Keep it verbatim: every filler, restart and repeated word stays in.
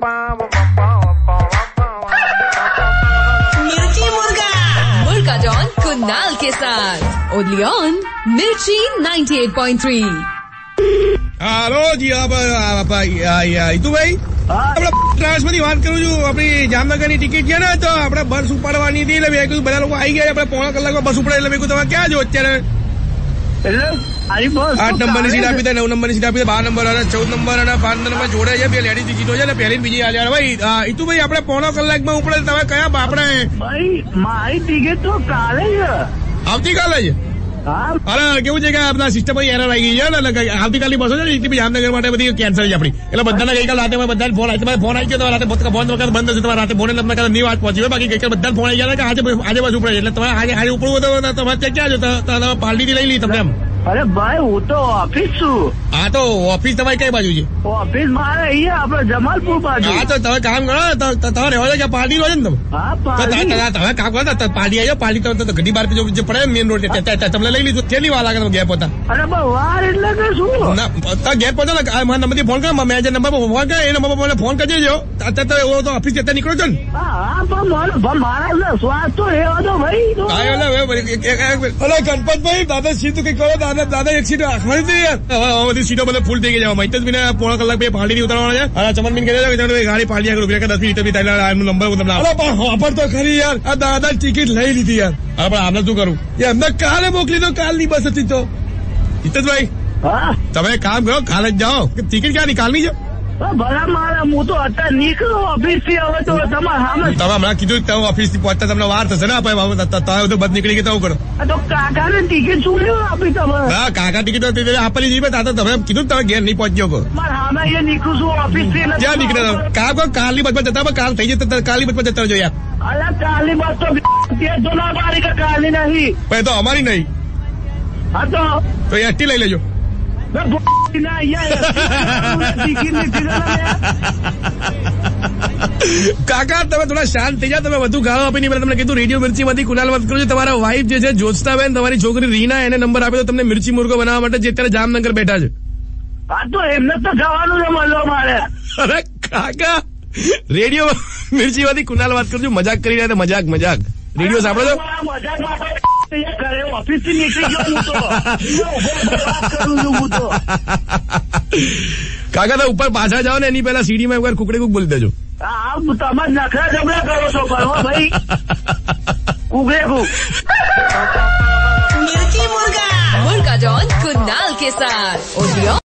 मिर्ची मुर्गा मुर्गा जॉन कुनाल के साथ only on Mirchi ninety eight point three. હાલો જી ઈતુ ભાઈ આપડે ટ્રાવેલ્સ માંથી વાત કરું છું. આપડી જામનગર ની ટિકિટ છે ને તો આપડે બસ ઉપાડવાની હતી એટલે મેં કીધું બધા લોકો આવી ગયા, આપડે પોણા કલાકમાં બસ ઉપડે એટલે મેં કીધું તમે ક્યાં છો અત્યારે? આઠ નંબર ની સીટ આપી દે, નવ નંબર ની સીટ આપી દે, બાર નંબર અને ચૌદ નંબર અને પાંચ નંબર જોડે છે. બે લેડીઝ ટિકિટો છે ને પહેલી બીજી આજે ભાઈ ઈતુ ભાઈ આપડે પોણા કલાકમાં ઉપડે તમે કયા આપડે? ભાઈ મારી ટિકિટ તો કાલે છે, આવતીકાલે છે. અરે કેવું છે કે આપણા સિસ્ટમ એરર આવી ગઈ છે ને, આવતીકાલની બસો છે ને જામનગર માટે બધી કેન્સલ છે આપડી. એટલે બધાને ગઈકાલ રાતે બધા ફોન આવી, તમારે ફોન આવી ગયો રાતે ફોન વખત બંધ હશે, તમારે રાતે ફોન એટલે તમને નહીં વાત પહોંચી હોય. બાકી ગઈકાલ બધા ફોન આવી ગયા કે આજે આજે બસ ઉપડે એટલે તમારે આજે આજે ઉપડવું તો તમારે ક્યાં છો? તમે પાર્ટી લઈ લઈ તમને એમ? અરે ભાઈ હું તો ઓફિસ છું. હા તો ઓફિસ તમારી કઈ બાજુ છે? ઓફિસ મારે અહીંયા આપડે જમાલપુર બાજુ. હા તો તમે કામ કરો, તમે રહેવા દો, પાર્ટી રહો છે ને તમે. હા પાર્ટી તમે કામ કરો ને પાર્ટી આવી પાર્ટી તો ઘણી બાર જે પડે મેન રોડ તમને લઈ લીધું. કેટલી વાર લાગે તમે ગેપ હતા? અરે વાર એટલે કે શું તમે ગેપ પહોંચો ને મારા નંબર થી ફોન કરો, મેં જે નંબર ફોન કર્યો એ નંબર પર ફોન કરજો. અત્યારે તો એવો તો ઓફિસ જતા નીકળો છો ને? હા પણ મારા શ્વાસ તો એ હતો ભાઈ. અરે ગણપતભાઈ દાદા સીધું કઈ કરો, દાદા દાદા એક સીટ આખવાની હતી યાર. હવે બધી સીટો બધા ફૂલ થઈ ગઈ. મહિતજબીને પોણા કલાક બે પાર્ટી ઉતારવાના છે. અને ચમનબીન કહે છે કે ગાડી પાર્ટી આગળ ઉભી દસ મિનિટ નંબર તમને વાપર તો ખરી યાર. આ દાદા ટિકિટ લઈ લીધી યાર. હા પણ આમને શું કરું? એમને કાલે મોકલી દો, કાલની બસ હતી તો. હિતેશભાઈ તમે કામ કરો, કાલે જ જાઓ. ટિકિટ ક્યાં કાલની છે? ભલા મારા હું તો અત્યારે નીકળું ઓફિસ થી. હવે તો તમારે સામે તમે હમણાં કીધું તમે ઓફિસ થી પહોંચતા તમને વાર થશે ને? તમે બધું બધ નીકળી ગયા તો કરો. તો કાકા ને ટિકિટ શું લેવું આપી તમે? હા કાકા ટિકિટ આપેલી જીવે દાદા તમે કીધું તમે ઘેર નહીં પહોંચ્યો કહો. મારે સામે અહીંયા નીકળું છું ઓફિસ થી. ક્યાં નીકળે કામ કરો? કાલની બસમાં જતા કાલ થઈ જતા, કાલની બસમાં જતા રહેજો યાર. અરે કાલની બસ તો ના પાડી કે કાલની નહીં. પણ તો અમારી નહીં. હા તો તો એસટી લઈ લેજો. કાકા તમે થોડા શાંત થઈ જાઓ, તમે વધુ ગાળો આપીને તમને કીધું રેડિયો મિર્ચી માંથી કુનાલ વાત કરું છું. તમારા વાઈફ જે છે જ્યોત્સનાબેન, તમારી છોકરી રીના, એને નંબર આપ્યો તમને મિર્ચી મુર્ગો બનાવવા માટે, જે અત્યારે જામનગર બેઠા છે. હા તો એમને તો જવાનું છે મળવા મારે. અરે કાકા રેડિયો મિર્ચી માંથી કુનાલ વાત કરું છું, મજાક કરી રહ્યા હતા. મજાક મજાક રેડિયો સાંભળો છો? ઓફિસ થી નીકળી ગયો હું તો. કાકા તો ઉપર પાછા જાઓ ને એની પેલા સીડીમાં એકવાર કુકડી કુક બોલી દેજો. તમે નખરા જમણા કરો છો કરો ભાઈ. કુકડે કુક मिर्ची मुर्गा मुर्गा जॉन कुनाल के साथ ओनली ऑन